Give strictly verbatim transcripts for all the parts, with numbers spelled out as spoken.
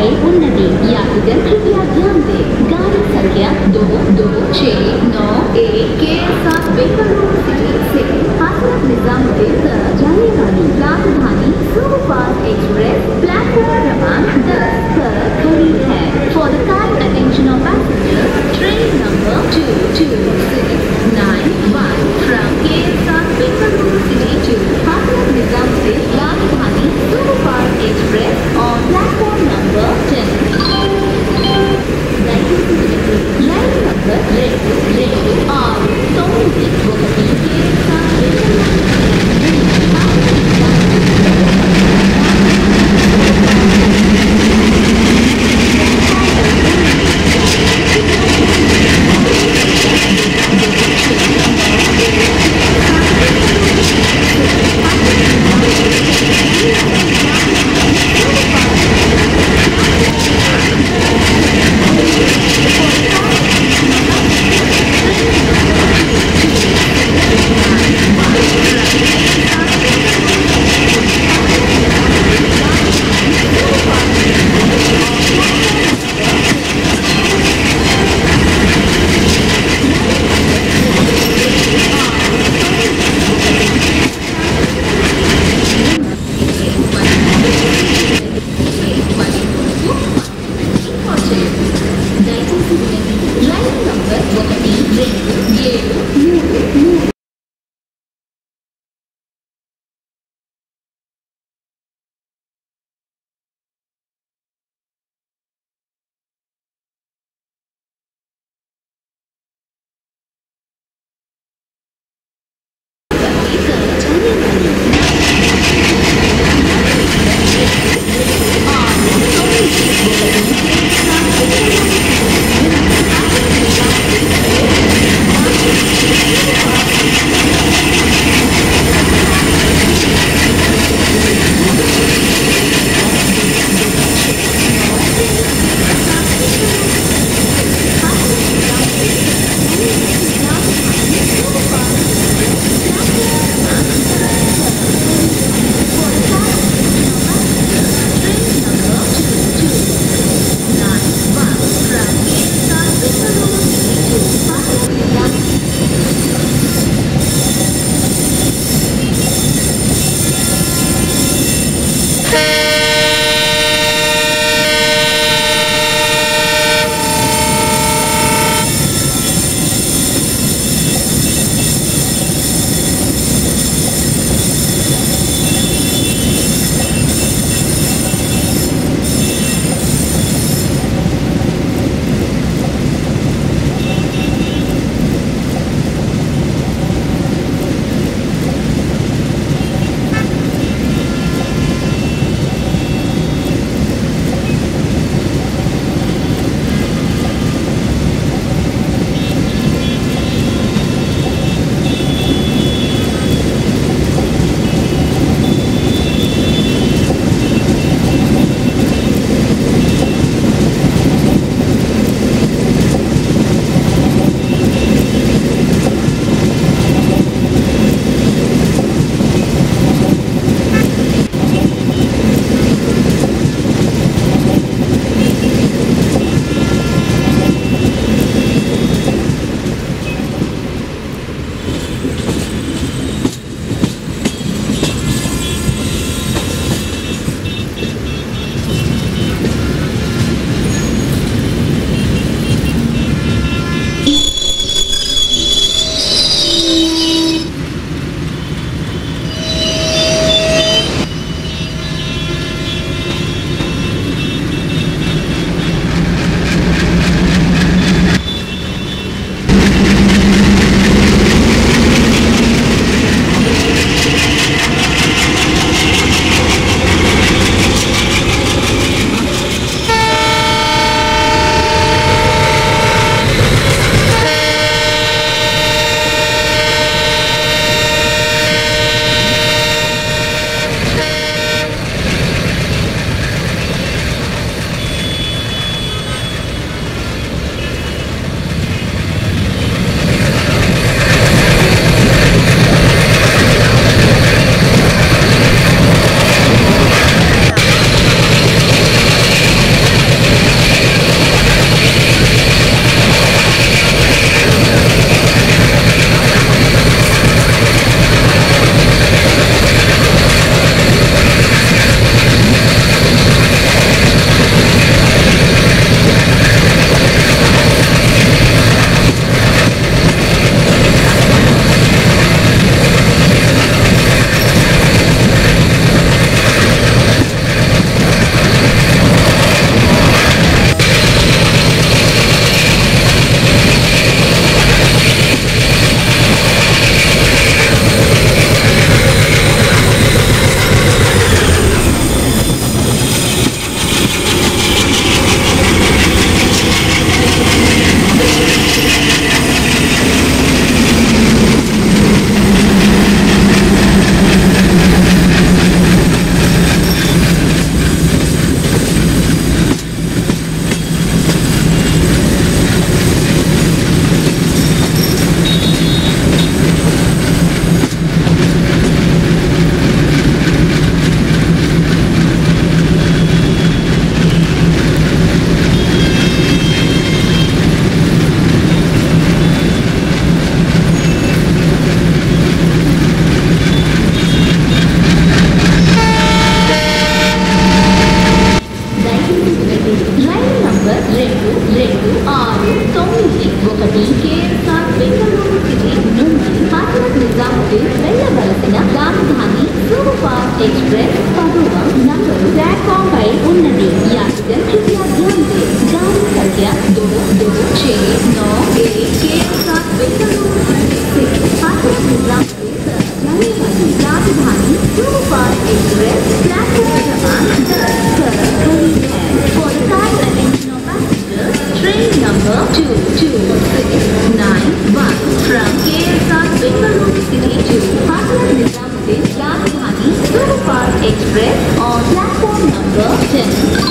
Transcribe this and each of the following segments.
आगे उन्नति यात्रीगण कृपया ध्यान दें। गाड़ी संख्या दो दो छः नौ एक के साथ बेंगलुरु सिटी से हजरत निजामुद्दीन तक जाने वाली राजधानी सुपरफास्ट एक्सप्रेस प्लेटफॉर्म क्रमांक दस पर खड़ी है। For the kind attention of passengers, train number two two six nine one from K S R Bengaluru City to Hazrat Nizamuddin Rajdhani Superfast Express on platform number ten. Line number రెండు రెండు ఆరు తొమ్మిది ఒకటి K S R Bengaluru రైలు number రెండు రెండు ఆరు తొమ్మిది ఒకటి కేఎస్ఆర్ బెంగళూరు సిటీ నుండి హజరత్ నిజాముద్దీన్ వెళ్ళవలసిన రాజధాని సూపర్ ఫాస్ట్ एक्सप्रेस पदुआ नंबर प्लेटफॉर्म पर उन्नति यात्रिगण कृपया ध्यान दें। गाड़ी संख्या दो दो छः नौ एक के साथ बेंगलुरु से हजरत निजामुद्दीन तक जाने वाली राजधानी सुपरफास्ट एक्सप्रेस प्लेटफॉर्म क्रमांक दस पर खड़ी है। For the time attention of passengers, train number two two six nine one from K S R Bengaluru City to Hajrat Nizamuddin Rajdhani superfast express on platform number ten.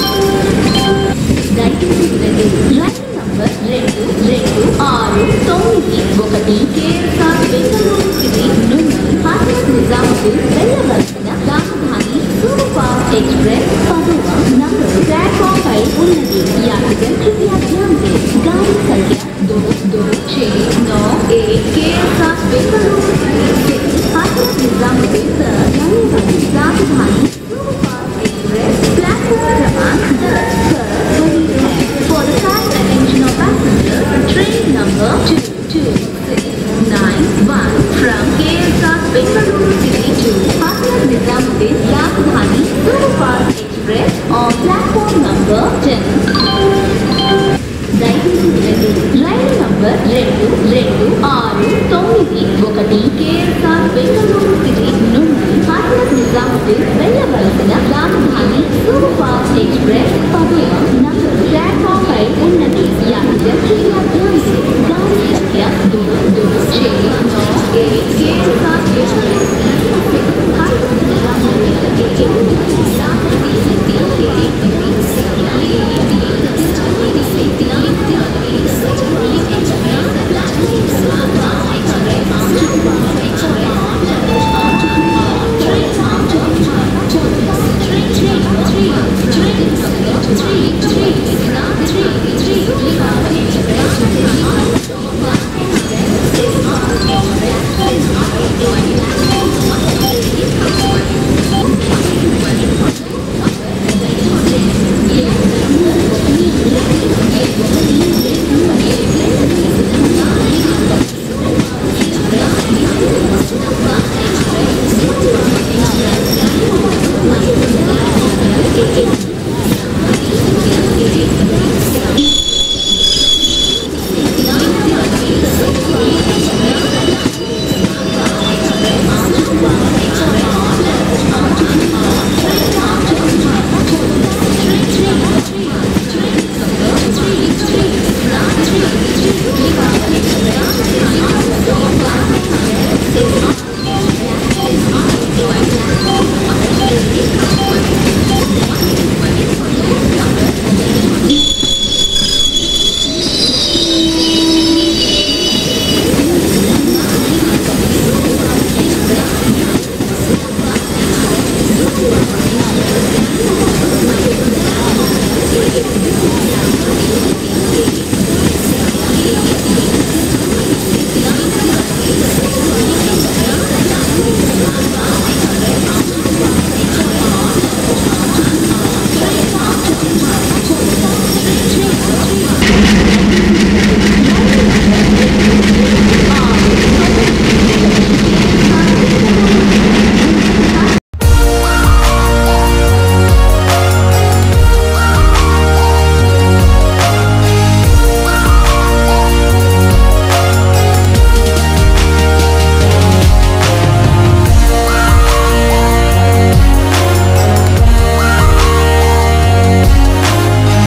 దయచేసి వినండి. రైలు number రెండు రెండు ఆరు తొమ్మిది ఒకటి కేఎస్ఆర్ బెంగళూరు సిటీ నుండి హజరత్ నిజాముద్దీన్ వెళ్ళవలసిన Rajdhani superfast express पदुआ नंबर प्लेटफॉर्म पर उन्नति यात्रिगण कृपया ध्यान दें। गाड़ी संख्या दो दो छः नौ एक केएसआर बेंगलुरु सिटी से हजरत निजामुद्दीन तक जाने वाली राजधानी सुपरफास्ट एक्सप्रेस प्लेटफॉर्म क्रमांक दस पर खड़ी है। For the time attention of passengers, train number two two six nine one from K S R Bengaluru City to Hajrat Nizamuddin Rajdhani superfast express on platform number ten. దయచేసి వినండి. రైలు number రెండు రెండు ఆరు తొమ్మిది ఒకటి కేఎస్ఆర్ బెంగళూరు సిటీ నుండి హజరత్ నిజాముద్దీన్ వెళ్ళవలసిన Rajdhani superfast express पदुआ नंबर प्लेटफॉर्म पर उन्नति यात्रिगण कृपया ध्यान दें। गाड़ी संख्या दो दो छः नौ एक केएसआर बेंगलुरु से हजरत निजामुद्दीन Thank you.